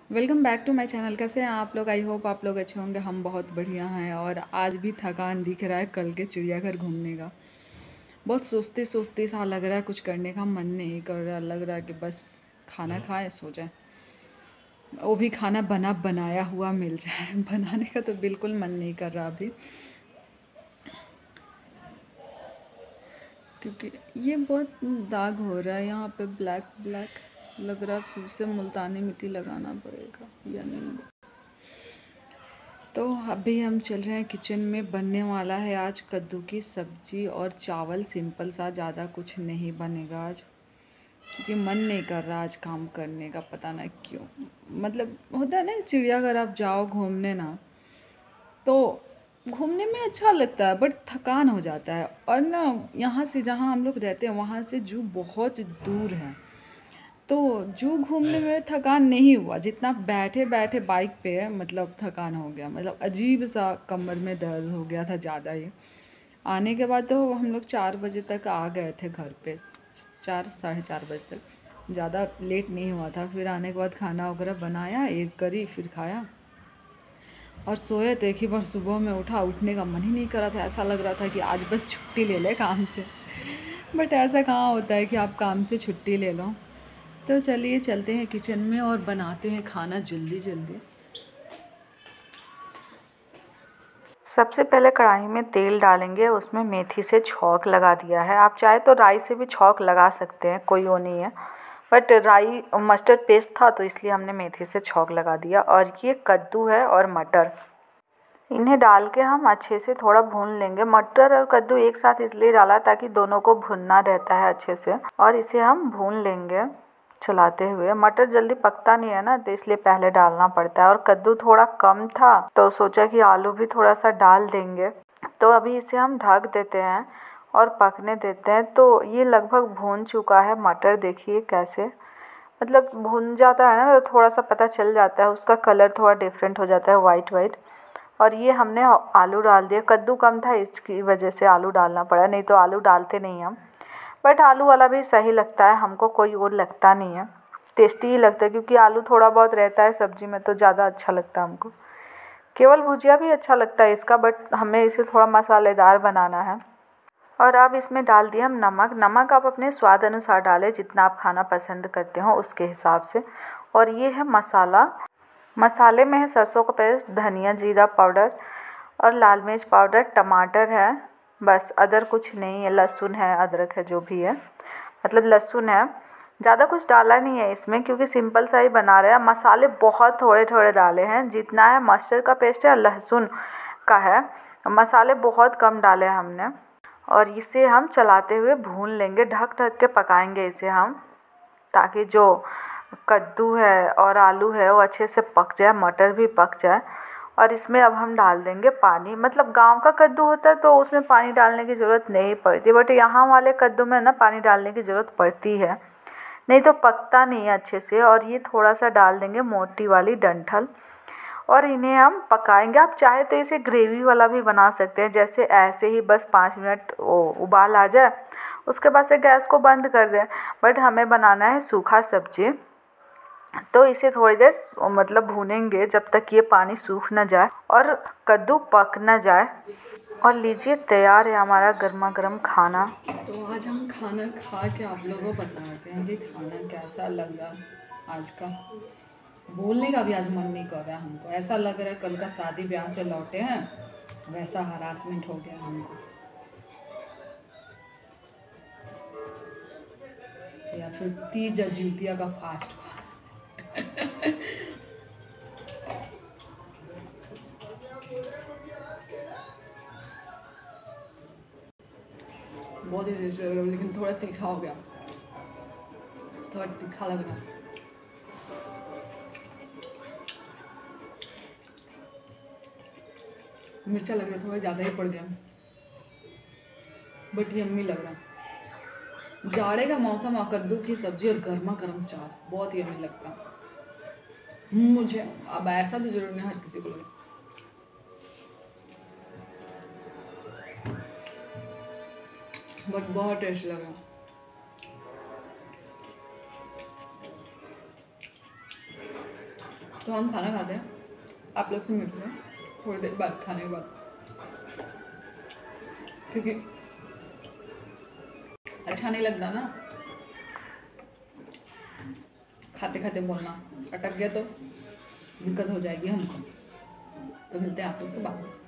Welcome back to my channel. कैसे हैं आप लोग? आई होप आप लोग अच्छे होंगे। हम बहुत बढ़िया हैं और आज भी थकान दिख रहा है कल के चिड़ियाघर घूमने का। बहुत सोचते सोचते सा लग रहा है, कुछ करने का मन नहीं कर रहा। लग रहा है कि बस खाना खाएं सो जाए, वो भी खाना बनाया हुआ मिल जाए। बनाने का तो बिल्कुल मन नहीं कर रहा अभी, क्योंकि ये बहुत दाग हो रहा है यहाँ पे, ब्लैक ब्लैक लग रहा है। फिर से मुल्तानी मिट्टी लगाना पड़ेगा या नहीं। तो अभी हम चल रहे हैं किचन में। बनने वाला है आज कद्दू की सब्जी और चावल, सिंपल सा, ज़्यादा कुछ नहीं बनेगा आज, क्योंकि मन नहीं कर रहा आज काम करने का। पता ना क्यों, मतलब होता है ना, चिड़ियाघर आप जाओ घूमने ना, तो घूमने में अच्छा लगता है बट थकान हो जाता है। और ना, यहाँ से जहाँ हम लोग रहते हैं वहाँ से जू बहुत दूर है, तो जू घूमने में थकान नहीं हुआ जितना बैठे बैठे बाइक पे, मतलब थकान हो गया। मतलब अजीब सा कमर में दर्द हो गया था ज़्यादा ही। आने के बाद तो हम लोग 4 बजे तक आ गए थे घर पे, 4 साढ़े 4 बजे तक, ज़्यादा लेट नहीं हुआ था। फिर आने के बाद खाना वगैरह बनाया, एक करी, फिर खाया और सोए। तो एक ही बार सुबह में उठा, उठने का मन ही नहीं कर रहा था। ऐसा लग रहा था कि आज बस छुट्टी ले ले काम से। बट ऐसा कहाँ होता है कि आप काम से छुट्टी ले लो। तो चलिए चलते हैं किचन में और बनाते हैं खाना जल्दी जल्दी। सबसे पहले कढ़ाई में तेल डालेंगे, उसमें मेथी से छौंक लगा दिया है। आप चाहे तो राई से भी छौंक लगा सकते हैं, कोई वो नहीं है, बट राई मस्टर्ड पेस्ट था तो इसलिए हमने मेथी से छौंक लगा दिया। और ये कद्दू है और मटर, इन्हें डाल के हम अच्छे से थोड़ा भून लेंगे। मटर और कद्दू एक साथ इसलिए डाला ताकि दोनों को भुनना रहता है अच्छे से, और इसे हम भून लेंगे चलाते हुए। मटर जल्दी पकता नहीं है ना, तो इसलिए पहले डालना पड़ता है। और कद्दू थोड़ा कम था तो सोचा कि आलू भी थोड़ा सा डाल देंगे। तो अभी इसे हम ढक देते हैं और पकने देते हैं। तो ये लगभग भून चुका है। मटर देखिए कैसे, मतलब भुन जाता है ना तो थोड़ा सा पता चल जाता है, उसका कलर थोड़ा डिफरेंट हो जाता है, वाइट वाइट। और ये हमने आलू डाल दिया। कद्दू कम था इसकी वजह से आलू डालना पड़ा, नहीं तो आलू डालते नहीं हम। बट आलू वाला भी सही लगता है हमको, कोई और लगता नहीं है, टेस्टी ही लगता है, क्योंकि आलू थोड़ा बहुत रहता है सब्जी में तो ज़्यादा अच्छा लगता है हमको। केवल भुजिया भी अच्छा लगता है इसका, बट हमें इसे थोड़ा मसालेदार बनाना है। और अब इसमें डाल दिया हम नमक। नमक आप अपने स्वाद अनुसार डालें, जितना आप खाना पसंद करते हो उसके हिसाब से। और ये है मसाला। मसाले में है सरसों का पेस्ट, धनिया जीरा पाउडर और लाल मिर्च पाउडर, टमाटर है, बस अदर कुछ नहीं है। लहसुन है, अदरक है, जो भी है, मतलब लहसुन है। ज़्यादा कुछ डाला नहीं है इसमें, क्योंकि सिंपल सा ही बना रहे हैं। मसाले बहुत थोड़े थोड़े डाले हैं, जितना है मस्टर्ड का पेस्ट है और लहसुन का है। मसाले बहुत कम डाले हैं हमने। और इसे हम चलाते हुए भून लेंगे, ढक ढक के पकाएंगे इसे हम, ताकि जो कद्दू है और आलू है वो अच्छे से पक जाए, मटर भी पक जाए। और इसमें अब हम डाल देंगे पानी। मतलब गांव का कद्दू होता है तो उसमें पानी डालने की ज़रूरत नहीं पड़ती, बट यहाँ वाले कद्दू में ना पानी डालने की ज़रूरत पड़ती है, नहीं तो पकता नहीं है अच्छे से। और ये थोड़ा सा डाल देंगे मोटी वाली डंठल, और इन्हें हम पकाएंगे। आप चाहे तो इसे ग्रेवी वाला भी बना सकते हैं, जैसे ऐसे ही बस 5 मिनट उबाल आ जाए, उसके बाद से गैस को बंद कर दें। बट हमें बनाना है सूखा सब्जी, तो इसे थोड़ी देर मतलब भूनेंगे जब तक ये पानी सूख ना जाए और कद्दू पक ना जाए। और लीजिए तैयार है हमारा गर्मा गर्म खाना। तो आज हम खाना खा के आप लोगों को बताते हैं कि खाना कैसा लगा आज का। बोलने का भी आज मन नहीं कर रहा है हमको। ऐसा लग रहा है कल का शादी ब्याह से लौटे हैं, वैसा हरासमेंट हो गया हमको, या फिर तीज अजूतिया का फास्ट। बहुत ही टेस्टी लग रहा है, लेकिन थोड़ा तीखा हो गया, थोड़ा तीखा लग रहा है। मिर्चा लग रहा है, थोड़ा ज़्यादा ही पड़ गया, बट यम्मी लग रहा है। जाड़े का मौसम और कद्दू की सब्जी और गर्मा गर्म चावल बहुत यम्मी लगता है मुझे। अब ऐसा तो जरूर नहीं हर किसी को लगे, बट बहुत टेस्ट लगा। तो हम खाना खाते हैं, आप लोग से मिलते हैं थोड़ी देर बाद खाने के बाद, क्योंकि अच्छा नहीं लगता ना खाते खाते बोलना, अटक गया तो दिक्कत हो जाएगी हमको। तो मिलते हैं आप लोग से बाद में।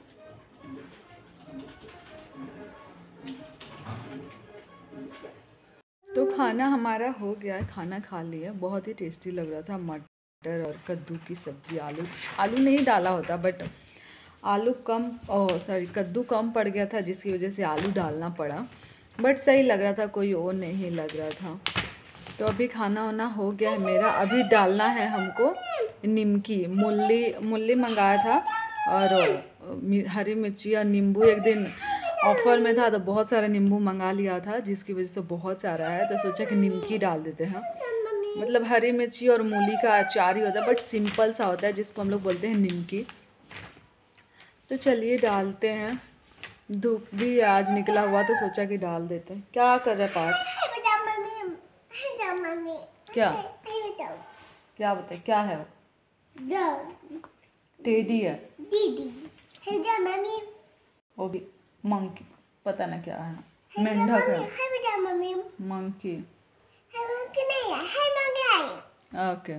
तो खाना हमारा हो गया है, खाना खा लिया, बहुत ही टेस्टी लग रहा था। मटर और कद्दू की सब्ज़ी, आलू नहीं डाला होता बट आलू कम कद्दू कम पड़ गया था जिसकी वजह से आलू डालना पड़ा, बट सही लग रहा था, कोई और नहीं लग रहा था। तो अभी खाना वाना हो गया है मेरा। अभी डालना है हमको निमकी, मूली मंगाया था और हरी मिर्ची और नींबू। एक दिन ऑफ़र में था तो बहुत सारा नींबू मंगा लिया था जिसकी वजह से बहुत सारा है, तो सोचा कि निमकी डाल देते हैं। मतलब हरी मिर्ची और मूली का अचार ही होता है बट सिंपल सा होता है जिसको हम लोग बोलते हैं निमकी। तो चलिए डालते हैं, धूप भी आज निकला हुआ तो सोचा कि डाल देते हैं। क्या कर रहे पार्थ? क्या क्या बताए, क्या है वो? टेडी है, वो भी मंकी, पता ना क्या है, मेंढक है, मंकी। ओके,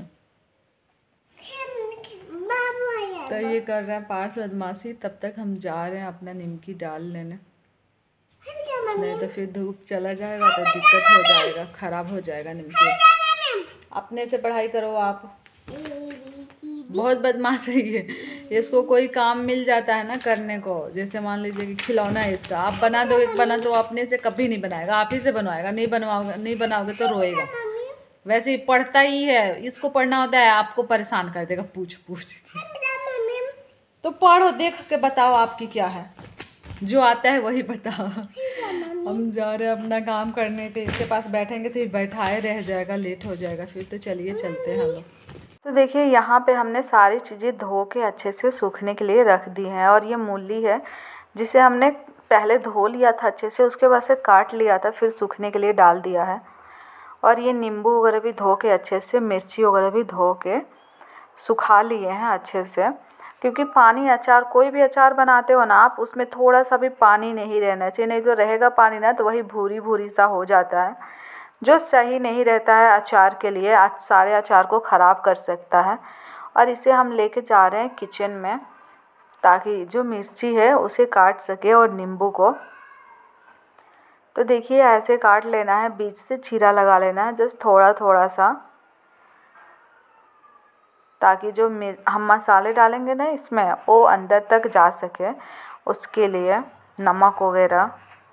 तो ये कर रहे हैं पार्थ बदमाशी, तब तक हम जा रहे हैं अपना निमकी डाल लेने, नहीं तो फिर धूप चला जाएगा तो दिक्कत हो जाएगा, ख़राब हो जाएगा निमकी। अपने से पढ़ाई करो आप, बहुत बदमाश है ये। इसको कोई काम मिल जाता है ना करने को, जैसे मान लीजिए कि खिलौना है इसका, आप बना दोगे तो अपने से कभी नहीं बनाएगा, आप ही से बनवाएगा, नहीं बनाओगे तो रोएगा। वैसे ही पढ़ता ही है, इसको पढ़ना होता है, आपको परेशान कर देगा पूछ पूछ। तो पढ़ो, देख के बताओ आपकी क्या है, जो आता है वही बताओ। हम जा रहे हैं अपना काम करने, तो इसके पास बैठेंगे तो बैठाए रह जाएगा, लेट हो जाएगा फिर। तो चलिए चलते हैं हम लोग। तो देखिए यहाँ पे हमने सारी चीज़ें धो के अच्छे से सूखने के लिए रख दी हैं, और ये मूली है जिसे हमने पहले धो लिया था अच्छे से, उसके बाद से काट लिया था, फिर सूखने के लिए डाल दिया है। और ये नींबू वगैरह भी धो के अच्छे से, मिर्ची वगैरह भी धो के सुखा लिए हैं अच्छे से, क्योंकि पानी अचार, कोई भी अचार बनाते हो ना आप, उसमें थोड़ा सा भी पानी नहीं रहना चाहिए, नहीं तो रहेगा पानी ना तो वही भूरी भूरी सा हो जाता है, जो सही नहीं रहता है अचार के लिए, आज सारे अचार को ख़राब कर सकता है। और इसे हम लेके जा रहे हैं किचन में, ताकि जो मिर्ची है उसे काट सके और नींबू को। तो देखिए ऐसे काट लेना है, बीच से चीरा लगा लेना है, जस्ट थोड़ा थोड़ा सा, ताकि जो हम मसाले डालेंगे ना इसमें वो अंदर तक जा सके, उसके लिए नमक वगैरह।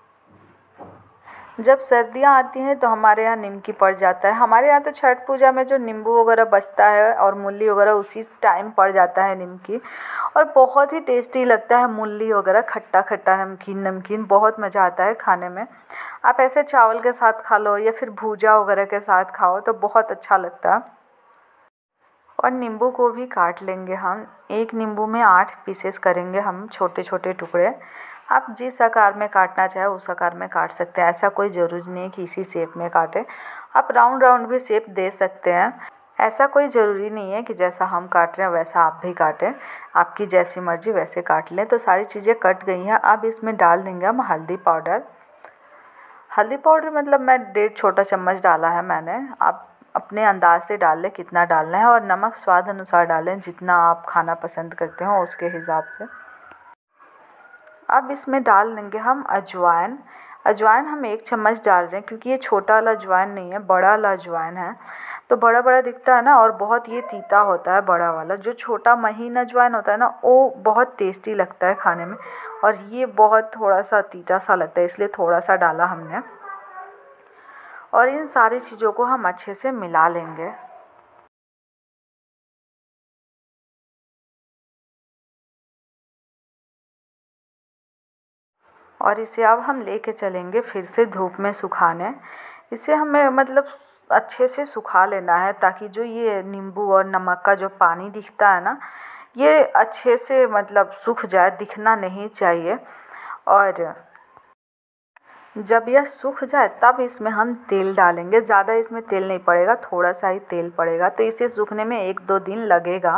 जब सर्दियाँ आती हैं तो हमारे यहाँ निमकी पड़ जाता है, हमारे यहाँ तो छठ पूजा में जो नींबू वगैरह बचता है और मूली वगैरह उसी टाइम पड़ जाता है निमकी, और बहुत ही टेस्टी लगता है मूली वगैरह, खट्टा खट्टा नमकीन नमकीन, बहुत मज़ा आता है खाने में। आप ऐसे चावल के साथ खा लो या फिर भूजा वगैरह के साथ खाओ तो बहुत अच्छा लगता है। और नींबू को भी काट लेंगे हम, एक नींबू में 8 पीसेस करेंगे हम, छोटे छोटे टुकड़े। आप जिस आकार में काटना चाहे उस आकार में काट सकते हैं, ऐसा कोई ज़रूरी नहीं है कि इसी शेप में काटें, आप राउंड राउंड भी शेप दे सकते हैं, ऐसा कोई ज़रूरी नहीं है कि जैसा हम काट रहे हैं वैसा आप भी काटें, आपकी जैसी मर्ज़ी वैसे काट लें। तो सारी चीज़ें कट गई हैं, अब इसमें डाल देंगे हम हल्दी पाउडर। हल्दी पाउडर मतलब मैं 1.5 छोटा चम्मच डाला है मैंने, आप अपने अंदाज से डाल लें कितना डालना है, और नमक स्वाद अनुसार डालें, जितना आप खाना पसंद करते हो उसके हिसाब से। अब इसमें डाल देंगे हम अजवाइन। अजवाइन हम 1 चम्मच डाल रहे हैं, क्योंकि ये छोटा वाला अजवाइन नहीं है, बड़ा वाला अजवाइन है, तो बड़ा बड़ा दिखता है ना, और बहुत ये तीता होता है बड़ा वाला। जो छोटा महीन अजवाइन होता है ना वो बहुत टेस्टी लगता है खाने में, और ये बहुत थोड़ा सा तीता सा लगता है, इसलिए थोड़ा सा डाला हमने। और इन सारी चीज़ों को हम अच्छे से मिला लेंगे। और इसे अब हम लेके चलेंगे फिर से धूप में सुखाने। इसे हमें मतलब अच्छे से सुखा लेना है, ताकि जो ये नींबू और नमक का जो पानी दिखता है ना, ये अच्छे से मतलब सूख जाए, दिखना नहीं चाहिए। और जब यह सूख जाए तब इसमें हम तेल डालेंगे। ज़्यादा इसमें तेल नहीं पड़ेगा, थोड़ा सा ही तेल पड़ेगा, तो इसे सूखने में 1-2 दिन लगेगा।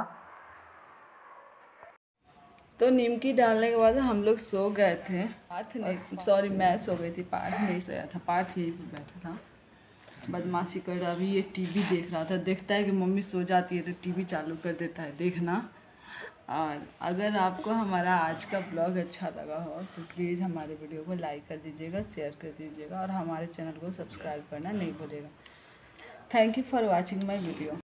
तो निमकी डालने के बाद हम लोग सो गए थे। पार्थ नहीं, सॉरी मैं सो गई थी, पार्थ नहीं सोया था। पार्थ यहीं पर बैठा था, बदमाशी कर रहा। अभी ये टीवी देख रहा था। देखता है कि मम्मी सो जाती है तो टीवी चालू कर देता है देखना। और अगर आपको हमारा आज का ब्लॉग अच्छा लगा हो तो प्लीज़ हमारे वीडियो को लाइक कर दीजिएगा, शेयर कर दीजिएगा और हमारे चैनल को सब्सक्राइब करना नहीं भूलिएगा। Thank you for watching my video.